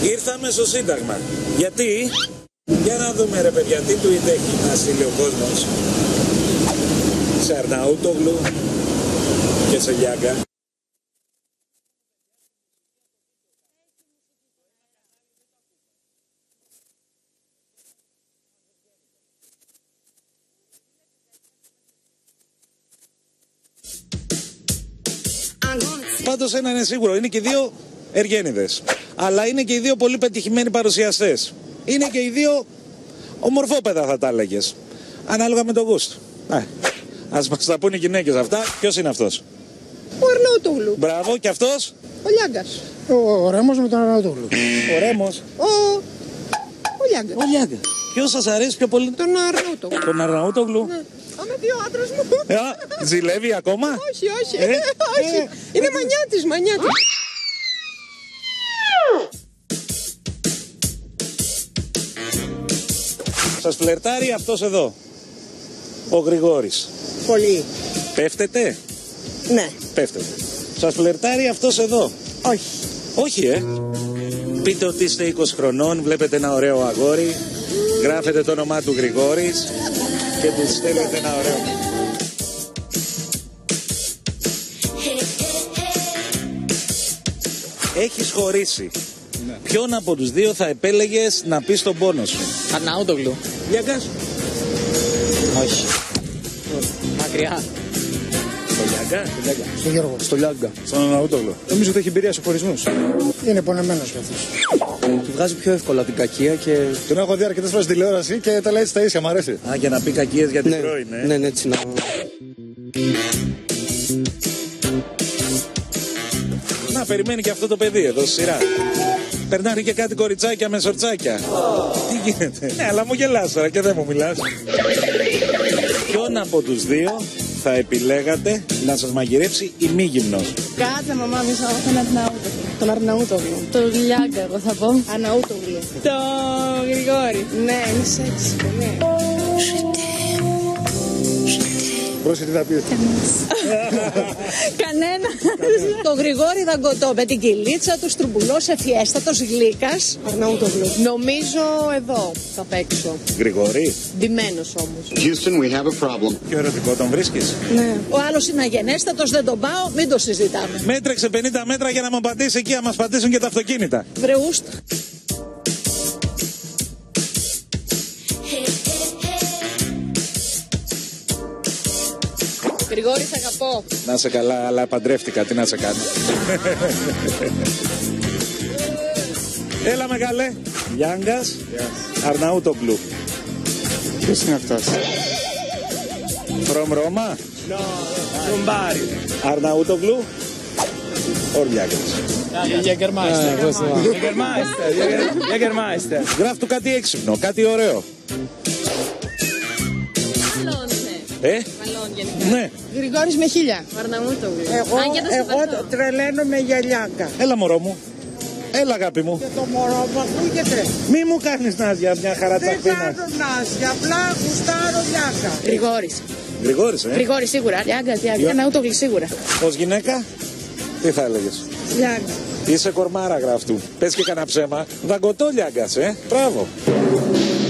Ήρθαμε στο Σύνταγμα. Γιατί? Για να δούμε ρε παιδιά, τι tweet έχει να στείλει ο κόσμος σε Αρναούτογλου και σε Λιάγκα. Πάντως ένα είναι σίγουρο, είναι και οι δύο εργένιδες. Αλλά είναι και οι δύο πολύ πετυχημένοι παρουσιαστές. Είναι και οι δύο ομορφόπεδα θα τα έλεγες. Ανάλογα με το γούστο. Ας μας τα πούνε οι γυναίκες αυτά. Ποιος είναι αυτός? Ο Αρναούτογλου. Μπράβο, και αυτός? Ο Λιάγκας. Ο Ρέμος με τον Αρναούτογλου. Ο Ρέμος. Ο Λιάγκας. Ο Λιάγκας. Ποιος σας αρέσει πιο πολύ? Τον Αρναούτογλου. Τον Αρναούτογλου. Άμε δύο άντρας μου. Ζηλεύει ακόμα? Όχι, όχι. Όχι. Είναι μανιάτης, μανιάτης. Σας φλερτάρει αυτός εδώ, ο Γρηγόρης. Πολύ. Πέφτετε? Ναι. Πέφτετε. Σας φλερτάρει αυτός εδώ? Όχι. Όχι, Πείτε ότι είστε 20 χρονών, βλέπετε ένα ωραίο αγόρι, γράφετε το όνομά του Γρηγόρης και του στέλνετε ένα ωραίο. Έχεις χωρίσει. Ναι. Ποιον από τους δύο θα επέλεγες να πεις τον πόνο σου? Αρναούτογλου. Λιάγκας? Όχι. Μακριά. Στο Λιάγκα? Στο Γιώργο. Στο Λιάγκα. Στον Αρναούτογλου. Νομίζω ότι έχει εμπειρία σε χωρισμούς. Είναι πονεμένος κι αυτός. Του βγάζει πιο εύκολα την κακία και... Τον έχω δει αρκετές φορές στη τηλεόραση και τα λέει έτσι τα ίσια, μου αρέσει. Α, για να πει κακίες για την πρώην, Ναι, έτσι να... Να περιμένει και αυτό το παιδί εδώ στη σειρά. Περνάνε και κάτι κοριτσάκια με σορτσάκια. Τι γίνεται? Ναι, αλλά μου γελάς τώρα και δεν μου μιλάς. Ποιον από τους δύο θα επιλέγατε να σας μαγειρεύσει ημίγυμνος? Κάτσε μαμά, μισό, τον Αρναούτογλου. Τον Λιάγκα, εγώ θα πω. Αρναούτογλου. Τον Γρηγόρη. Ναι, είναι σεξι, πολύ. Πρόσεχε τι θα πει. Κανένα. Το Γρηγόρη Δαγκωτό με την κυλίτσα του, στρουμπουλός, ευφιέστατος, γλύκας. Αρναούτογλου. Νομίζω εδώ θα παίξω. Γρηγόρη. Ντυμένος όμως. Houston, we have a problem. Πιο ερωτικό τον βρίσκεις? Ναι. Ο άλλος είναι αγενέστατος, δεν τον πάω, μην το συζητάμε. Μέτρεξε 50 μέτρα για να μου πατήσει εκεί, να μας πατήσουν και τα αυτοκίνητα. Βρεούστα. Γρηγόρη, θα αγαπώ. Να σε καλά, αλλά παντρεύτηκα, τι να σε κάνω. Έλα μεγάλε. Λιάγκας. Αρναούτογλου. Ποιος είναι αυτός? From Roma. No, from Bari. Αρναούτογλου. Or Λιάγκας. Jägermeister. Γράφ του κάτι έξυπνο, κάτι ωραίο. Μάλλον, ναι. Μάλλον γενικά. Ναι. Γρηγόρης με χίλια. Αρναούτογλου. Εγώ τρελαίνομαι για Λιάγκα. Έλα μωρό μου. Έλα αγάπη μου. Και το μωρό μου ακούγεται. Μη μου κάνεις νάζια μια χαρά Δεν τσακπίνα. κάνω νάσια, απλά γουστάρω Λιάγκα. Γρηγόρης. Γρηγόρης, Γρηγόρη σίγουρα. Λιάγκα, Αρναούτογλου σίγουρα. Ως γυναίκα, τι θα έλεγες? Λιάγκα. Είσαι κορμάρα γράφτου. Πες και κανένα ψέμα. Δαγκωτό Λιάγκας, Μπράβο.